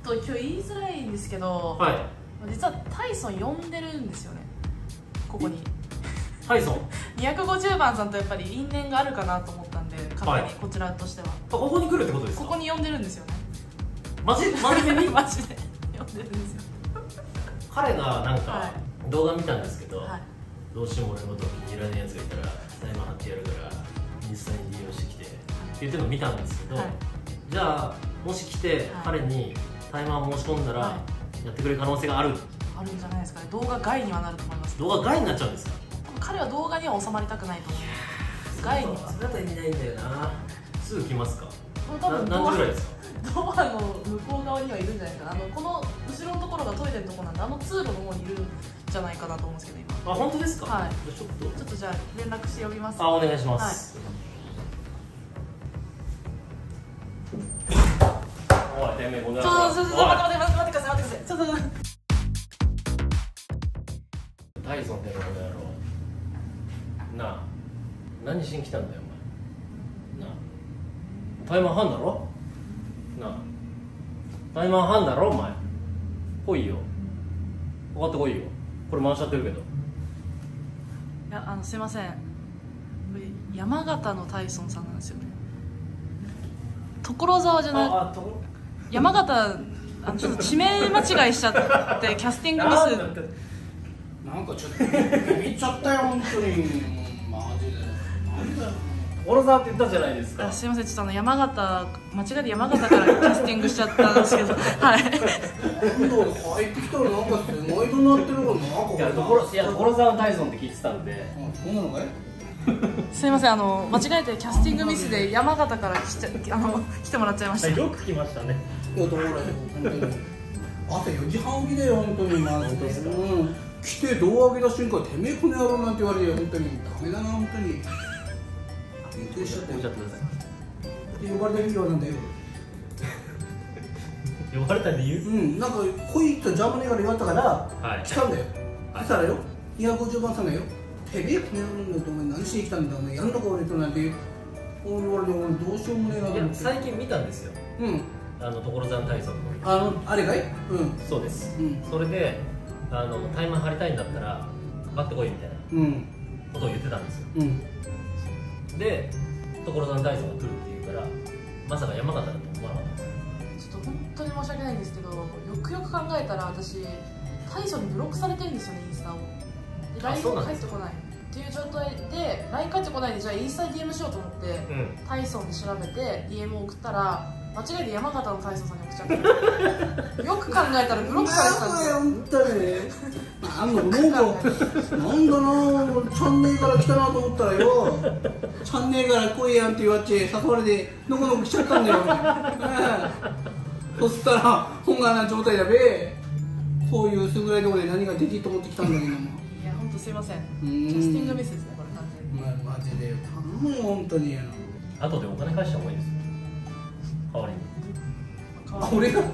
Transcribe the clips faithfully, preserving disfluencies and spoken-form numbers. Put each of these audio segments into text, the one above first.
と今日言いづらいんですけど、 はい、 実はタイソン呼んでるんですよね、ここに。 タイソンにひゃくごじゅうばんさんとやっぱり因縁があるかなと思ったんで、勝手にこちらとしては、はい、 ここに来るってことですか？ ここに呼んでるんですよね。 マジ真面目にマジで呼んでるんですよ。 彼がなんか、はい、動画見たんですけど、はい、どうしても俺のこと気に入らないやつがいたらタイマー貼ってやるから実際に利用してきてって言ってるのを見たんですけど、はい、じゃあもし来て、はい、彼にタイマー申し込んだら、はい、やってくれる可能性があるあるんじゃないですかね。動画外にはなると思います。 動画外になっちゃうんですか？ 彼は動画には収まりたくないと思う。外にそれだと意味ないんだよな。すぐ来ますか？ 多分何時ぐらいですか？ ドアの向こう側にはいるんじゃないかな。あのこの後ろのところがトイレのところなんで、あの通路の方にいるんじゃないかなと思うんですけど今。 あ、本当ですか？ はい。 ちょっとちょっとじゃあ連絡して呼びます。 あ、お願いします。はい。おい、てめえこんな。ちょっとちょっと待って待って待って待ってください待ってください。ちょっと。タイソンってこの野郎。なあ、何しに来たんだよお前。なあ、タイマー半だろ。なあ、タイマー半だろお前。来いよ。分かってこいよ。これ回しちゃってるけど。いや、あのすいません、山形のタイソンさんなんですよね。所沢じゃなくて山形、あのちょっと地名間違いしちゃってキャスティングミス。 なんかちょっとビビっちゃったよ本当に。マジで所沢って言ったじゃないですか。 あ、すいません、ちょっとあの山形間違えて山形からキャスティングしちゃったんですけどはい。 今度入ってきたらなんかすごいことになってるからなんか。 いや、所いや所沢のタイソンって聞いてたんで。 あ、そうなのかい？ すいません、あの間違えてキャスティングミスで山形から来ちゃあの来てもらっちゃいました。 よく来ましたね。 いや、だから本当に朝よじはん起きだよ本当に。マジで。うん。来て胴上げた瞬間、てめえこの野郎なんて言われて、本当にダメだな本当に。びっくりしちゃったよ。で呼ばれた理由はなんだよ。 呼ばれた理由？ うん、なんか来いとジャーマネーから言われたから、はい、来たんだよ。そしたらよ、にひゃくごじゅうばんさんがよ、てめえこの野郎なんだとお前何しに来たんだお前やんのか俺となんて言われて、俺どうしようもねえなと思って。 最近見たんですよ。うん。あの所沢のタイソンの。 あのあれかい？うん。 そうです。うん。それであのタイマー張りたいんだったらかかってこいみたいなことを言ってたんですよ。うん。で所沢のタイソンが来るって言うからまさか山形だと思わなかったんですよ。 ちょっと本当に申し訳ないんですけど、よくよく考えたら私タイソンにブロックされてるんですよね、インスタを。で ライン も返ってこないっていう状態で ライン 返ってこないで、じゃあインスタに ディーエム しようと思って、うん、タイソンで調べて ディーエム を送ったら間違えて山形のタイソンさんに送っちゃってよく考えたらブロックされてたんですよ。 本当になんかなんかなんだな、チャンネルから来たなと思ったらよ、チャンネルから来いやんって言われて誘われてのこのこ来ちゃったんだよ。そしたら本がな状態だべ。こういう薄暗いところで何ができると思ってきたんだけども。 いや本当すいません。キャスティングミスですねこれ完全に。 マジで頼むよ本当に。 後でお金返した方がいいですよ。代わりに。 あ、俺が？はい。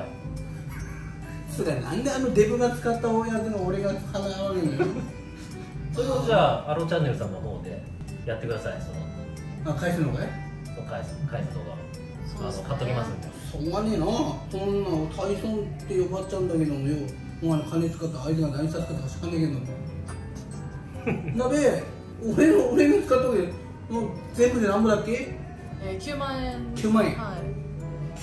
それなんであのデブが使った大役の俺が払われるのよ。 それをじゃあアローチャンネルさんの方でやってください。その。あ、返すのかい？ 返す返す動画を。あの買っときますんで。 しょうがねえな。そんなタイソンって呼ばっちゃうんだけどもよ。お前金使った相手が何したかとかしかねえけども。だべ、俺の俺の使った時もう全部で何ぼだっけ？ えー、きゅうまんえん。 きゅうまんえん。 はい。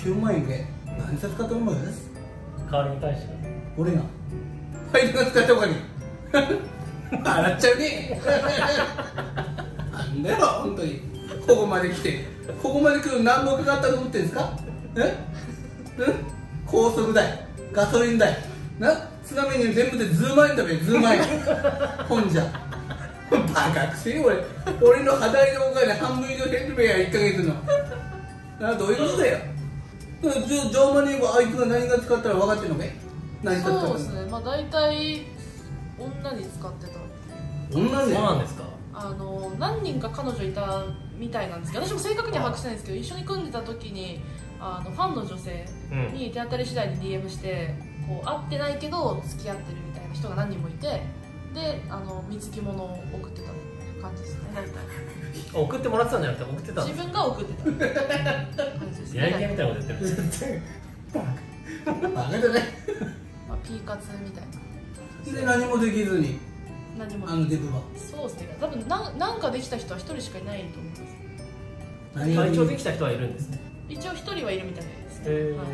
きゅうまんえんで何さ使ったのです？ 代わりに返してください。 俺が。相手が使ったお金。洗っちゃうね。なんだよ本当に。ここまで来て、ここまで来る何本かかったと思ってんですか？え？え？高速代、ガソリン代、な、ちなみに全部でじゅうまんえんだべ、じゅうまんえん。ほんじゃ。バカくせえ俺、俺の働いたお金半分以上減ってべや、いっかげつの。な、どういうことだよ。じゃあ、ジョーマネーはあいつが何が使ったら分かってんのかい？何使ったの？ そうですね、まあ大体女に使ってた。 女で？ そうなんですか？ あの何人か彼女いたみたいなんですけど、私も正確には把握してないんですけど、一緒に組んでた時にあのファンの女性に手当たり次第に ディーエム してこう会ってないけど付き合ってるみたいな人が何人もいて、であの見つき物を送ってた感じですね。大体送ってもらってたんじゃなくて送ってたんです。 自分が送ってた感じですね。 やり手みたいなこと言ってるんですよ。 バカじゃない。 まあ、ピー活みたいなで何もできずに何もあのデブはそうですね、多分なんなんかできた人は一人しかいないと思います。 何が一応できた人はいるんですね。 一応一人はいるみたいですね。 へはい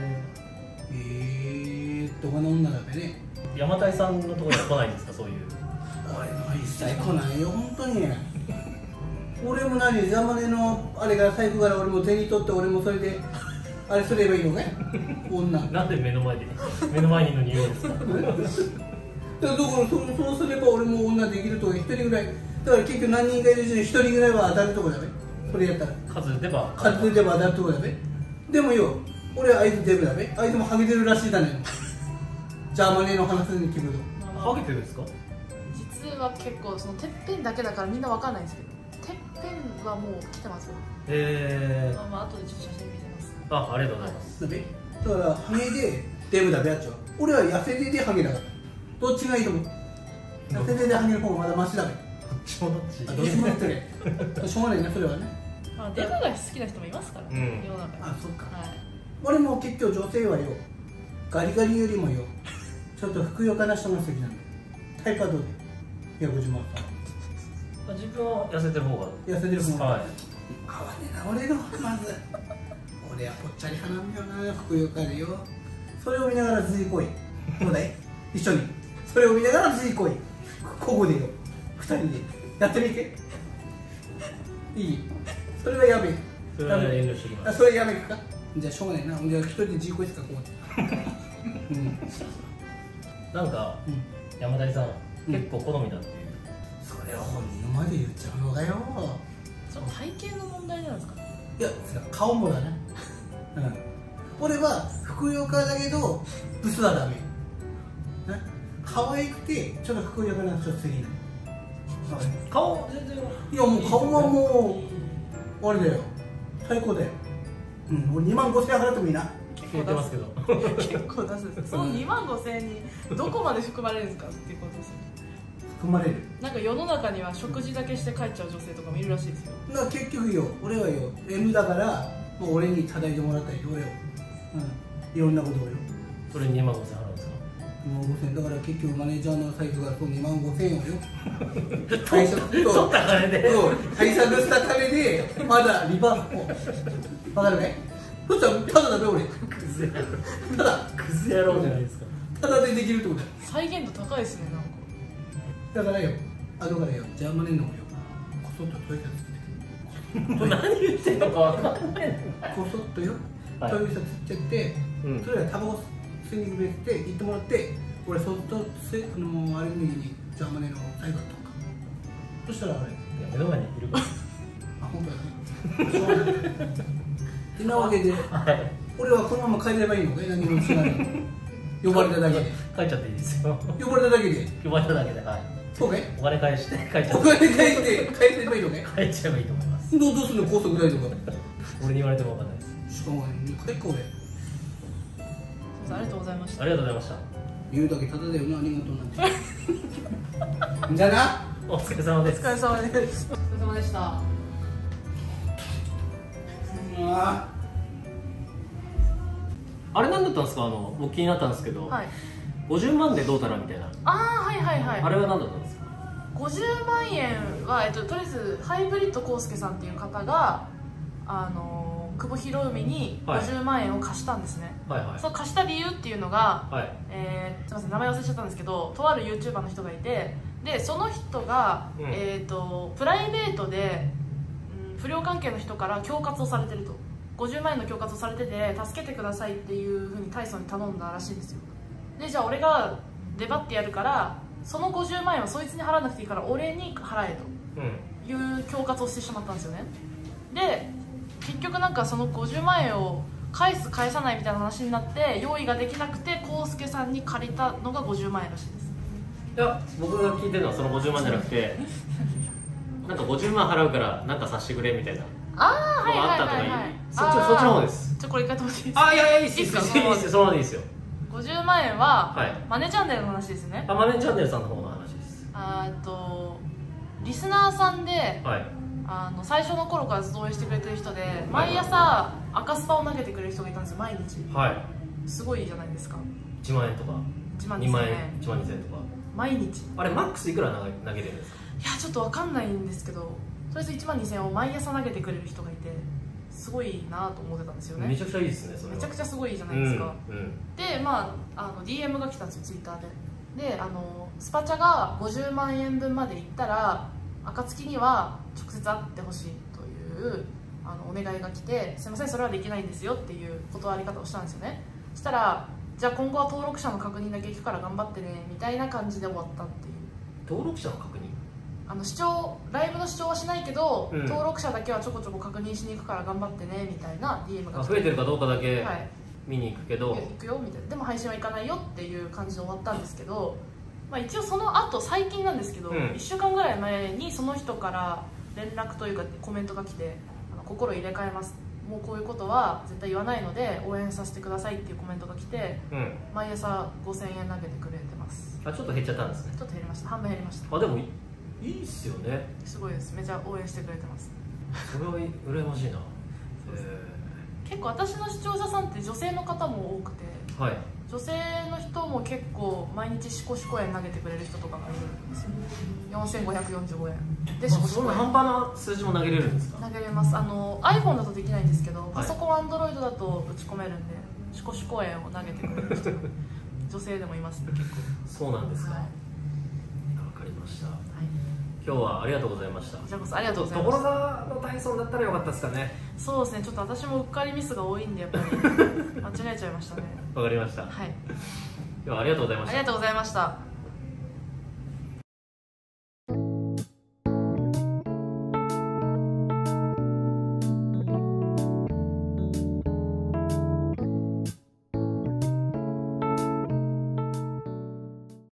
えー、どこの女だべね。 山谷さんのところには来ないんですか、そういう。 俺のは一切来ないよ本当に。俺も何ジャマネのあれから財布から俺も手に取って俺もそれであれすればいいのね女。 なんで目の前で目の前にいるのに言うんですか。 だからそうそうすれば俺も女できるとか一人ぐらいだから結局何人かいるうちに一人ぐらいは当たるとこだべ。それやったら数でば数では当たるとこだべ。でもよ俺はあいつデブだべ。あいつもハゲてるらしいだね。ジャーマネの話に聞くとハゲてるんですか。 実は結構そのてっぺんだけだからみんなわかんないんですけど、てっぺんはもう来てますよ。 えー、 まあまあ後でちょっと写真見せます。 あ、ありがとうございます。 だべ。だからハゲでデブだべあっちは。俺は痩せてでハゲだからどっちがいいと思う。痩せてでハゲの方がまだマシだべ。 どっちもどっち。 あどっちもやってねしょうがないなそれはね。 まあデブが好きな人もいますからね、 うん世の中に。 あそっか。 はい。 俺も結局女性はよガリガリよりもよちょっとふくよかな人が好きなんだよ。タイパどうでひゃくごじゅうまんさん。 自分は痩せてる方が。 痩せてる方がはい。 合わねえな俺のまず俺はぽっちゃり派なんだよなふくよかでよ。それを見ながらずいこいどうだい一緒にそれを見ながらずいこいここでよふたりでやってみていい。それはやめそれは遠慮してきます。 あそれやめか。じゃあしょうがないな。じゃあ一人でじいこいですかこうやってうんなんか、 うん山谷さん、 うん結構好みだっていう。 それを本人まで言っちゃうのがよ。 それ体型の問題なんですか。 いや顔もだね、うん、俺はふくよかだけどブスはダメね。可愛くてちょっとふくよかな人すぎる。 顔全然。 いやもう顔はもうあれだよ最高だよ。うん俺にまんごせんえん払ってもいいな。 言ってますけど。 結構出すんです。そのにまんごせんえんにどこまで含まれるんですかっていうことですよ。 含まれる。 なんか世の中には食事だけして帰っちゃう女性とかもいるらしいですよ。 だから結局よ俺はよ エム だからもう俺に叩いてもらったりよ俺よ、うん、いろんなことをよそれににまんごせん払うんですか。 にまんごせんだから結局マネージャーのサイズがそうにまんごせんえんをよ対策取った金で。 そう対策した金でまだリバースわかるかい。そしたらただだべ俺クズ野郎。 ただクズ野郎じゃないですか。 ただでできるってことだよ。 再現度高いですねなんか。 だからよあだからよジャーマネの方よこそっとトイレつけて何言ってんのかわかんない。 こそっとよはいトイレつっちゃって、 うんそれはタバコ吸いにくれて行ってもらって俺そっとせあのあれ右にジャーマネのサイバーとかそしたらあれいや目の前にいるから。 あ本当だねてなわけではい。 俺はこのまま帰ればいいのかい。何もしないの呼ばれただけで帰っちゃっていいですよ。 呼ばれただけで呼ばれただけで、はい。 そうかい。 お金返して帰っちゃおって。 金返して帰ればいいのかい。 帰っちゃえばいいと思います。 どうどうするの高速代とか俺に言われてもわかんないです。 しかもね帰っか俺すいませんありがとうございました。 ありがとうございました。 言うだけただだよなありがとうなんてじゃあなお疲れ様です。 お疲れ様です。お疲れ様でした。 うわあれなんだったんですか、あの僕気になったんですけど、 はい。 ごじゅうまんでどうたらみたいな、 ああはいはいはい。 あれは何だったんですか。 ごじゅうまんえんは、えっと、とりあえずハイブリッドコウスケさんっていう方があの久保博海にごじゅうまんえんを貸したんですね、 はいはいその貸した理由っていうのが、 はいえーすみません名前忘れちゃったんですけどとある YouTuber の人がいてでその人が、 うんえー、とプライベートで、うん、不良関係の人から恐喝をされてるとごじゅうまんえんの恐喝をされてて助けてくださいっていうふうに大層に頼んだらしいんですよでじゃあ俺が出張ってやるからそのごじゅうまんえんはそいつに払わなくていいから俺に払えうんという恐喝をしてしまったんですよねで結局なんかそのごじゅうまんえんを返す返さないみたいな話になって用意ができなくて康介さんに借りたのがごじゅうまんえんらしいですいや僕が聞いてるのはそのごじゅうまんじゃなくてなんかごじゅうまん払うからなんかさせてくれみたいなああはいはいはいはいそっちそっちの方です。 じゃあこれ一回止めていいですかあいやいやいいっすいいっすかいいっすいいっすそのままでいいっすよ。 ごじゅうまんえんは、 はいマネチャンネルの話ですねあマネチャンネルさんの方の話です。 あーとリスナーさんではいあの最初の頃からずっと応援してくれてる人で毎朝赤スパを投げてくれる人がいたんですよ毎日はいすごいじゃないですか。 いちまんえんとかいちまんにまんにせんえんえんいちまんにせんえんとか毎日。 あれマックスいくら投げ投げれるんですか？ いやちょっと分かんないんですけど、とりあえずいちまんにせんえんを毎朝投げてくれる人がいて、すごいなと思ってたんですよね。 めちゃくちゃいいですねそれは。 めちゃくちゃすごいじゃないですか、 うんうん、 でまああの ディーエム が来たんですよ、ツイッターで。であのスパチャがごじゅうまんえんぶんまでいったら暁には直接会ってほしいというあのお願いが来て、すいませんそれはできないんですよっていう断り方をしたんですよね。そしたら、じゃあ今後は登録者の確認だけ行くから頑張ってねみたいな感じで終わったっていう。 登録者の確認、 あの視聴ライブの視聴はしないけど、 うん、 登録者だけはちょこちょこ確認しに行くから頑張ってねみたいな ディーエム が来て、 増えてるかどうかだけはい見に行くけど、 行くよみたいな、でも配信は行かないよっていう感じで終わったんですけど、まあ、一応その後最近なんですけど、 うん、 いっしゅうかんぐらい前にその人から連絡というかコメントが来て、あの心入れ替えます、もうこういうことは絶対言わないので応援させてくださいっていうコメントが来て、うん、毎朝ごせんえん投げてくれてます。 あ、ちょっと減っちゃったんですね。 ちょっと減りました、半分減りました。 あ、でもいいっすよね。 すごいです、めちゃ応援してくれてます。 それは羨ましいな。 結構私の視聴者さんって女性の方も多くて、はい、女性の人も結構毎日シコシコ円投げてくれる人とかがいるんですよ。よんせんごひゃくよんじゅうごえんでシコシコ円、 そんな半端な数字も投げれるんですか？ 投げれます。あの iPhone だとできないんですけど、パソコン Android だと打ち込めるんで、シコシコ円を投げてくれる人が女性でもいますね、結構。 そうなんですか。わ、はい、かりました。はい、今日はありがとうございました。 こちらこそありがとうございました。 所沢の体操だったらよかったですかね。 そうですね、ちょっと私もうっかりミスが多いんでやっぱり間違えちゃいましたね。 わかりました。はい。今日はありがとうございました。 ありがとうございました。